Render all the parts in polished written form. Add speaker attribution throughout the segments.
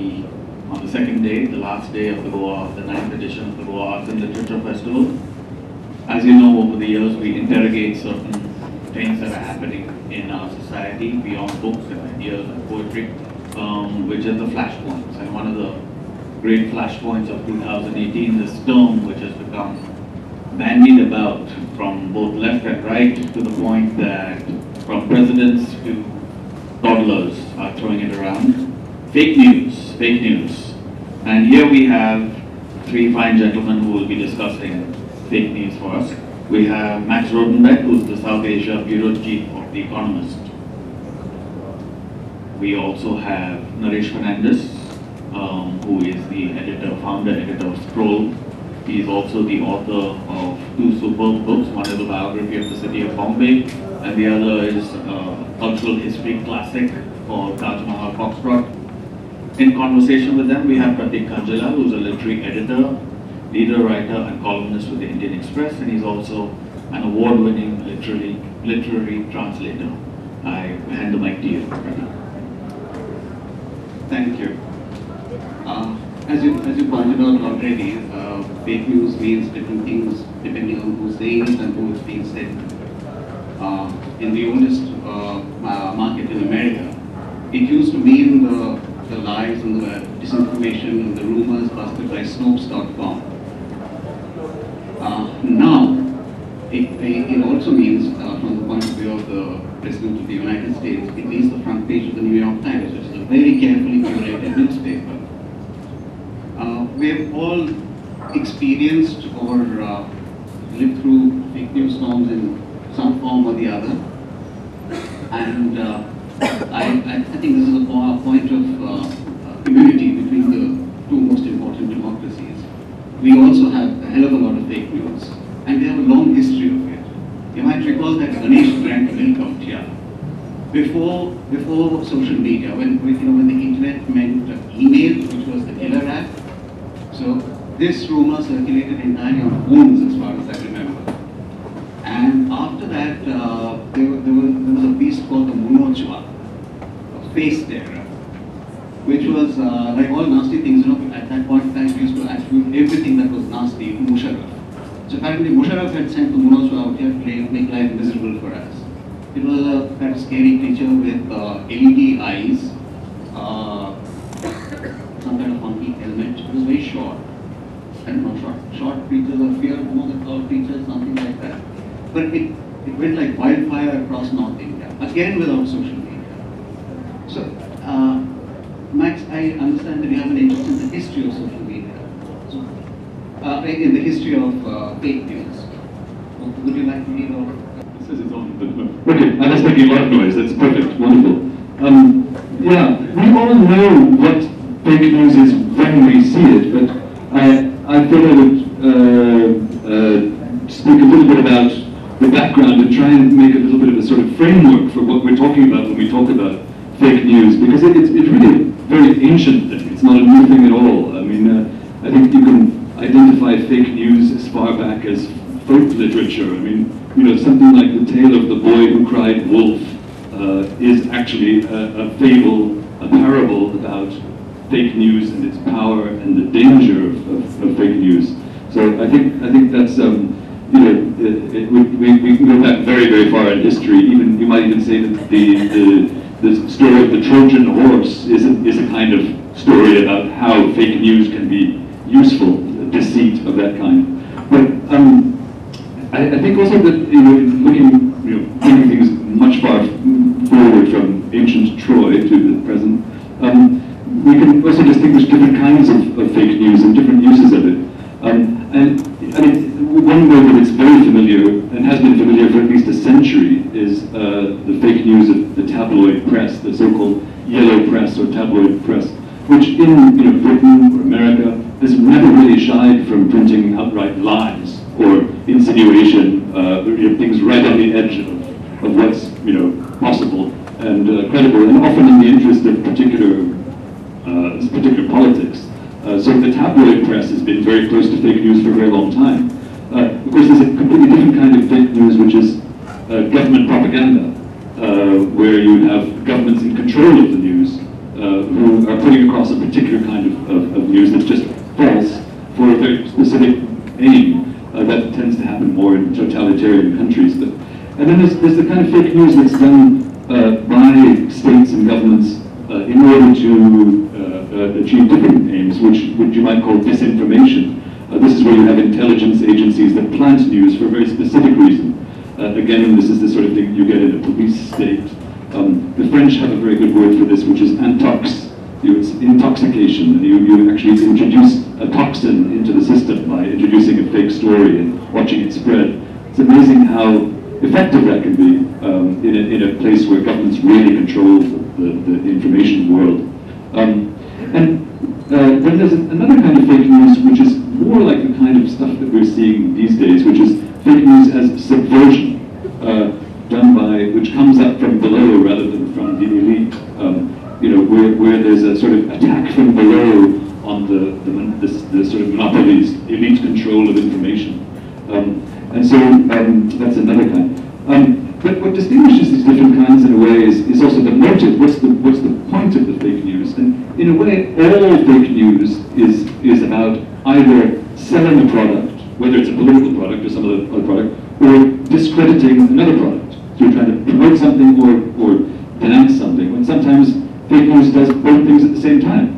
Speaker 1: on the second day, the last day of the Goa, the 9th edition of the Goa Arts and Literature Festival. As you know, over the years, we interrogate certain things that are happening in our society beyond books and ideas and poetry, which are the flashpoints. And one of the great flashpoints of 2018, this term which has become bandied about from both left and right, to the point that from presidents to toddlers are throwing it around. Fake news, fake news. And here we have three fine gentlemen who will be discussing fake news for us. We have Max Rodenbeck, who's the South Asia Bureau Chief of The Economist. We also have Naresh Fernandez, who is the editor, founder editor of Scroll. He is also the author of two superb books. One is a biography of the city of Bombay, and the other is a cultural history classic called Taj Mahal Foxtrot. In conversation with them, we have Pratik Kanjala, who's a literary editor, leader, writer, and columnist with the Indian Express, and he's also an award-winning literary translator. I hand the mic to you, Pratik.
Speaker 2: Thank you. As you pointed out already, fake news means different things depending on who's saying it and who is being said. In the oldest market in America, it used to mean the lies and the disinformation and the rumors busted by Snopes.com. Now, it also means, from the point of view of the President of the United States, it means the front page of the New York Times, which is a very carefully curated newspaper. We have all experienced or lived through fake news storms in some form or the other, and I think this is a point of immunity between the two most important democracies. We also have a hell of a lot of fake news, and we have a long history of it. You might recall that Ganesh drank milk of tea. Before social media, when the internet meant email, which was the killer app. So this rumor circulated entirely on phones, as far as I remember. And after that, there was a piece called the Monochwa, a face terror, which was like all nasty things. At that point in time, we used to attribute everything that was nasty to Musharraf. So apparently, Musharraf had sent the Monochwa out here to make life miserable for us. It was a kind of scary creature with LED eyes, some kind of funky helmet. It was very short. I don't know, short creatures or fear, the tall creatures, something like that. But it went like wildfire across North India, again without social media. So, Max, I understand that you have an interest in the history of social media. So, in the history of fake news. Would you like to read over?
Speaker 3: This is on. Okay, and that's making a lot of noise. That's perfect. Wonderful. Yeah, we all know what fake news is when we see it, but I thought I would speak a little bit about the background and try and make a little bit of a sort of framework for what we're talking about when we talk about fake news, because it's really a very ancient thing. It's not a new thing at all. I mean, I think you can identify fake news as far back as folk literature. I mean, something like the tale of the boy who cried wolf is actually a fable, a parable about fake news and its power and the danger of fake news. So I think that's we can go back very, very far in history. Even you might even say that the story of the Trojan horse is a kind of story about how fake news can be useful, deceit of that kind. But I think also that taking things much far forward from ancient Troy to the present, we can also distinguish different kinds of fake news and different uses of it. And I mean, one way that it's very familiar and has been familiar for at least a century is the fake news of the tabloid press, the so-called yellow press or tabloid press, which in Britain or America has never really shied from printing outright lies or insinuation, things right on the edge of what's possible and credible, and often in the interest of particular politics. So the tabloid press has been very close to fake news for a very long time. Of course, there's a completely different kind of fake news, which is government propaganda, where you have governments in control of the news who are putting across a particular kind of news that's just false for a very specific aim. That tends to happen more in totalitarian countries. And then there's the kind of fake news that's done by states and governments in order to achieve different aims, which you might call disinformation. This is where you have intelligence agencies that plant news for a very specific reason. Again, this is the sort of thing you get in a police state. The French have a very good word for this, which is intox. It's intoxication. You actually introduce a toxin into the system by introducing a fake story and watching it spread. It's amazing how effective that can be in a place where governments really control the information world. And then there's another kind of fake news, which is more like the kind of stuff that we're seeing these days, which is fake news as subversion, done by, which comes up from below rather than from the elite. Where there's a sort of attack from below on the sort of monopolies, elite control of information. And so that's another kind. But what distinguishes these different kinds in a way is also the motive. What's the point of the fake news? And in a way, all fake news is about either selling a product, whether it's a political product or some other product, or discrediting another product. So you're trying to promote something or denounce something. And sometimes fake news does both things at the same time.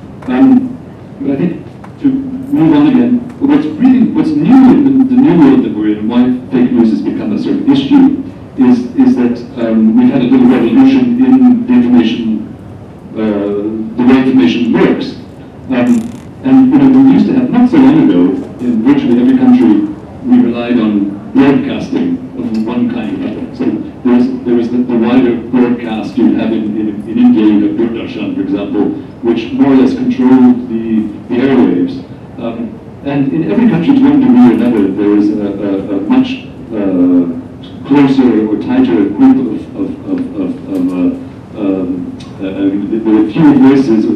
Speaker 3: But I think to move on again, what's new in the new world that we're in, and why fake news has become a sort of issue, is that we've had a little revolution in the information, the way information works. And we used to have, not so long ago, in virtually every country, we relied on broadcasting of one kind or other. So there was the wider broadcast you'd have in India, you have Doordarshan, for example, which more or less controlled the airwaves. And in every country, to one degree or another, there is a much closer or tighter group there were fewer voices,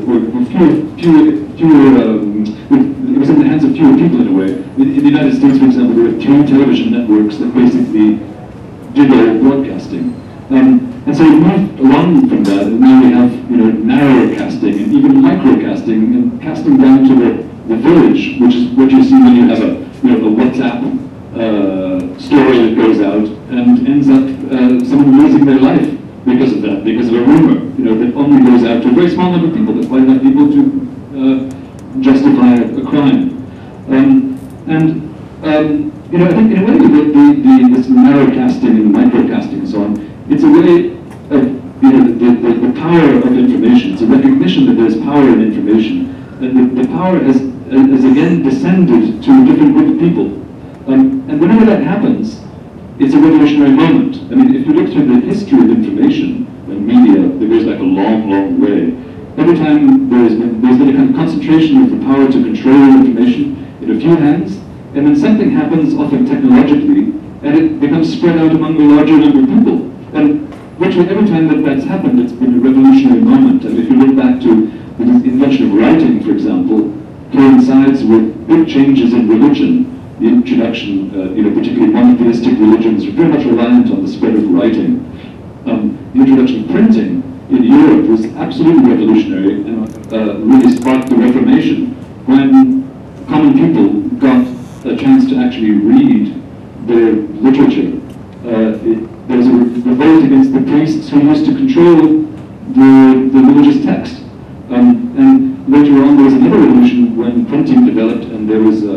Speaker 3: it was in the hands of fewer people in a way. In the United States, for example, there were 3 television networks that basically did all broadcasting. And so we moved along from that, and now we have narrower casting and even microcasting and casting down to the village, which is what you see when you have a WhatsApp story that goes out and ends up someone losing their life because of that, because of a rumor that only goes out to a very small number of people, that might have people to justify a crime. I think in a way this narrow casting and micro casting and so on, it's a way of the power of information. It's a recognition that there's power in information, and the power has again descended to a different group of people. And whenever that happens, it's a revolutionary moment. I mean, if you look through the history of information and media, it goes back a long, long way. Every time there's been a kind of concentration of the power to control information in a few hands, and then something happens, often technologically, and it becomes spread out among a larger number of people. And virtually every time that's happened, it's been a revolutionary moment. And if you look back to the invention of writing, for example, coincides with big changes in religion. The introduction, particularly monotheistic religions, are very much reliant on the spread of writing. The introduction of printing in Europe was absolutely revolutionary and really sparked the Reformation, when common people got a chance to actually read their literature. There was a revolt against the priests who used to control the religious text. And later on, there was another revolution when printing developed, and there was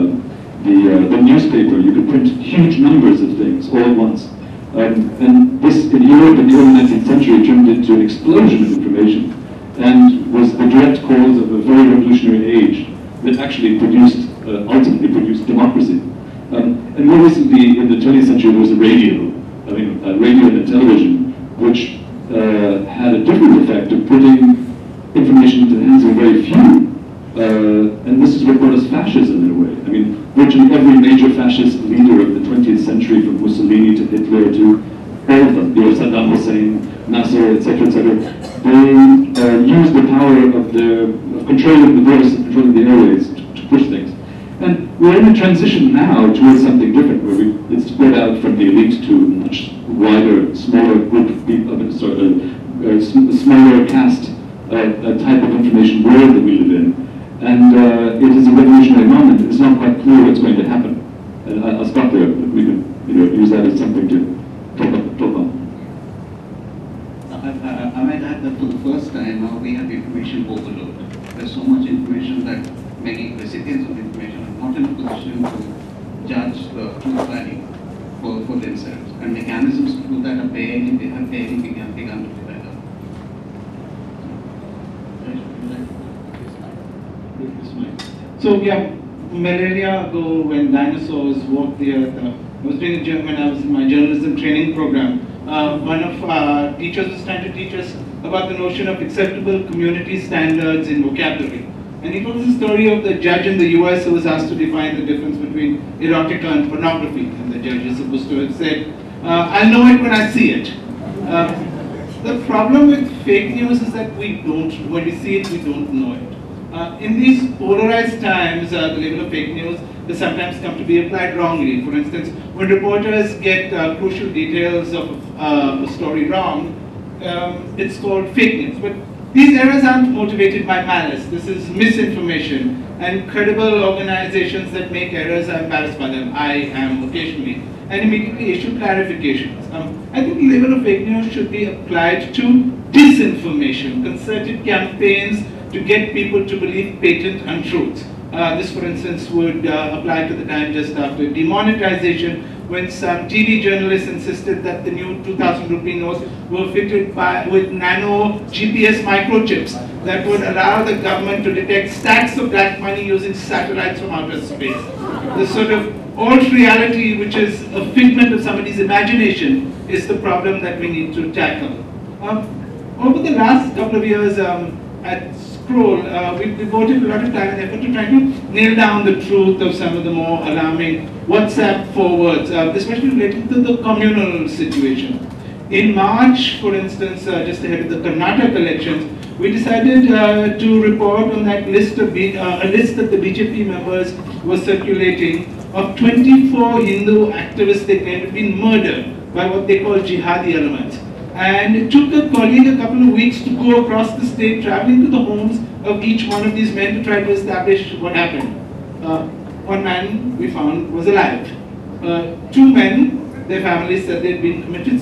Speaker 3: the newspaper. You could print huge numbers of things all at once. And this, in Europe in the early 19th century, turned into an explosion of information and was the direct cause of a very revolutionary age that actually ultimately produced democracy. And more recently, in the 20th century, there was a radio. Radio and television, which had a different effect of putting information into the hands of very few. And this is what brought us fascism in a way. I mean, virtually every major fascist leader of the 20th century, from Mussolini to Hitler to all of them, Saddam Hussein, Nasser, etc., they used the power of controlling the voice and controlling the airways to push things. And we're in a transition now towards something different, where it's spread out from the elite to a much wider, smaller group of people, smaller caste a type of information world that we live in. And it is a revolutionary moment. It's not quite clear what's going to happen. And I'll stop there. We could use that as something to talk about.
Speaker 2: I might add that for the first time now we have information overload. There's so much information that many recipients of information are not in a position to judge the truth value for themselves. And mechanisms to do that have barely begun to develop.
Speaker 4: So yeah, millennia ago when dinosaurs walked the earth, I was doing when I was in my journalism training program. One of our teachers was trying to teach us about the notion of acceptable community standards in vocabulary. And he told us the story of the judge in the US who was asked to define the difference between erotica and pornography. And the judge is supposed to have said, I'll know it when I see it. The problem with fake news is that when we see it, we don't know it. In these polarized times, the label of fake news has sometimes come to be applied wrongly. For instance, when reporters get crucial details of a story wrong, it's called fake news. But these errors aren't motivated by malice. This is misinformation. And credible organizations that make errors are embarrassed by them. I am occasionally. And immediately issue clarifications. I think the label of fake news should be applied to disinformation, concerted campaigns to get people to believe patent untruths. This, for instance, would apply to the time just after demonetization, when some TV journalists insisted that the new 2,000 rupee notes were fitted with nano GPS microchips that would allow the government to detect stacks of black money using satellites from outer space. This sort of alt reality, which is a figment of somebody's imagination, is the problem that we need to tackle. Over the last couple of years at Scroll, we've devoted a lot of time and effort to try to nail down the truth of some of the more alarming WhatsApp forwards, especially related to the communal situation. In March, for instance, just ahead of the Karnataka elections, we decided to report on that list of a list that the BJP members were circulating of 24 Hindu activists they claimed had been murdered by what they call jihadi elements. And it took a colleague a couple of weeks to go across the state, traveling to the homes of each one of these men to try to establish what happened. One man we found was alive. Two men, their families said they'd committed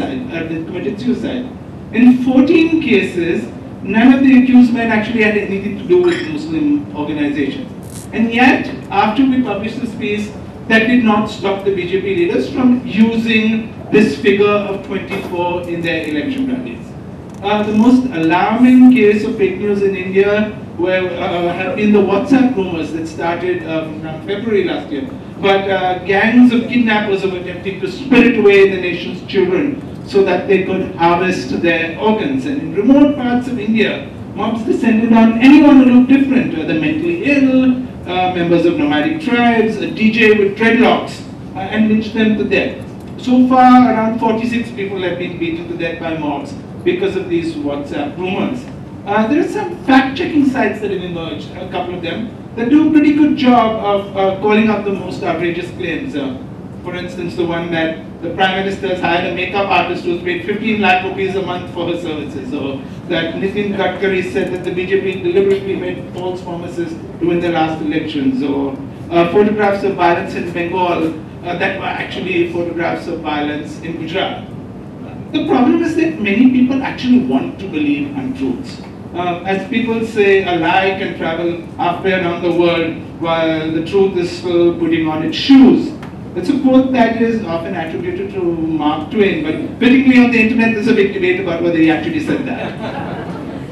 Speaker 4: suicide. In 14 cases, none of the accused men actually had anything to do with Muslim organizations. And yet, after we published this piece, that did not stop the BJP leaders from using this figure of 24 in their election rallies. The most alarming case of fake news in India have been the WhatsApp rumors that started around February last year. But gangs of kidnappers were attempting to spirit away the nation's children so that they could harvest their organs. And in remote parts of India, mobs descended on anyone who looked different, the mentally ill, members of nomadic tribes, a DJ with dreadlocks, and lynched them to death. So far, around 46 people have been beaten to death by mobs because of these WhatsApp rumors. There are some fact-checking sites that have emerged, a couple of them, that do a pretty good job of calling out the most outrageous claims. For instance, the one that the Prime Minister has hired a makeup artist who's paid 15 lakh rupees a month for her services, or that Nitin Gadkari said that the BJP deliberately made false promises to win the last elections, or photographs of violence in Bengal that were actually photographs of violence in Gujarat. The problem is that many people actually want to believe untruths. As people say, a lie can travel halfway around the world while the truth is still putting on its shoes. It's a quote that is often attributed to Mark Twain, but particularly on the internet there's a big debate about whether he actually said that.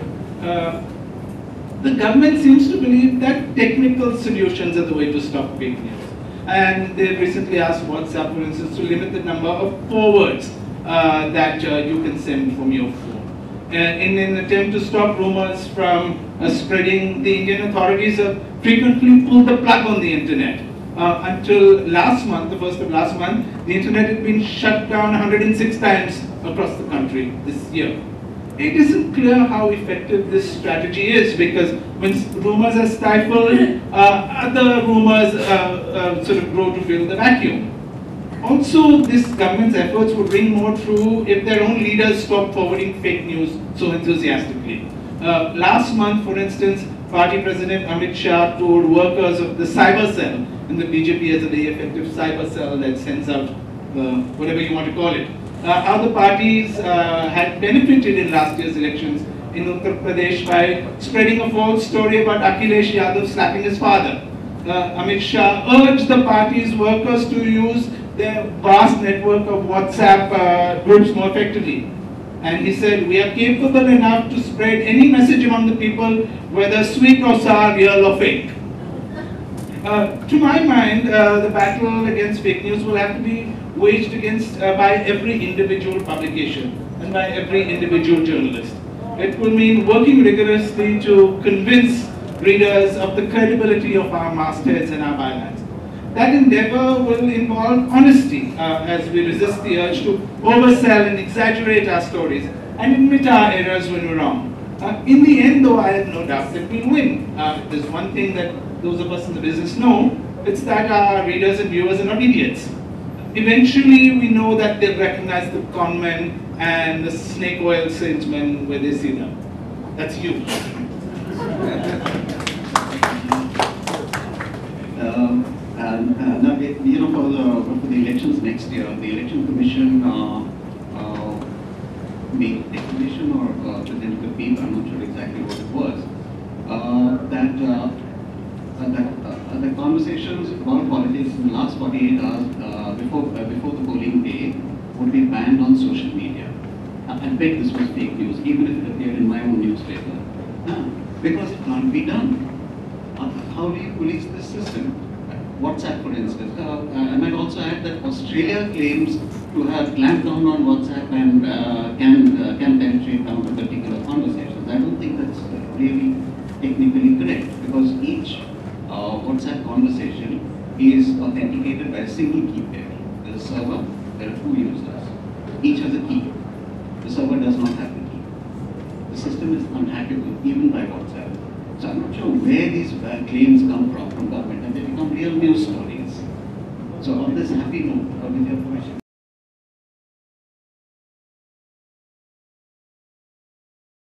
Speaker 4: The government seems to believe that technical solutions are the way to stop fake news. And they've recently asked WhatsApp, for instance, to limit the number of forwards that you can send from your phone. In an attempt to stop rumors from spreading, the Indian authorities have frequently pulled the plug on the internet. Until last month, the first of last month, the internet had been shut down 106 times across the country this year. It isn't clear how effective this strategy is, because when rumors are stifled, other rumors sort of grow to fill the vacuum. Also, this government's efforts would ring more true if their own leaders stop forwarding fake news so enthusiastically. Last month, for instance, Party President Amit Shah told workers of the cyber cell, and the BJP has a very effective cyber cell that sends out whatever you want to call it, how the parties had benefited in last year's elections in Uttar Pradesh by spreading a false story about Akhilesh Yadav slapping his father. Amit Shah urged the party's workers to use their vast network of WhatsApp groups more effectively. And he said, we are capable enough to spread any message among the people, whether sweet or sour, real or fake. To my mind, the battle against fake news will have to be waged against by every individual publication and by every individual journalist. It will mean working rigorously to convince readers of the credibility of our mastheads and our bylines. That endeavor will involve honesty as we resist the urge to oversell and exaggerate our stories and admit our errors when we're wrong. In the end, though, I have no doubt that we'll win. There's one thing that those of us in the business know, it's that our readers and viewers are not idiots. Eventually, we know that they'll recognize the conmen and the snake oil salesmen where they see them. That's you.
Speaker 2: Now, you know, for the elections next year, the election commission made a declaration or presented a paper, I'm not sure exactly what it was, that the conversations about politics in the last 48 hours before the polling day would be banned on social media. I bet this was fake news, even if it appeared in my own newspaper, because it can't be done. How do you police this system? WhatsApp, for instance. I might also add that Australia claims to have clamped down on WhatsApp and can penetrate down to particular conversations. I don't think that's really technically correct, because each WhatsApp conversation is authenticated by a single key pair. There's a server, there are 2 users. Each has a key. The server does not have the key. The system is unhackable even by WhatsApp. So I'm not sure where these claims come from government, and they become real news stories. So on this happy note, with your question.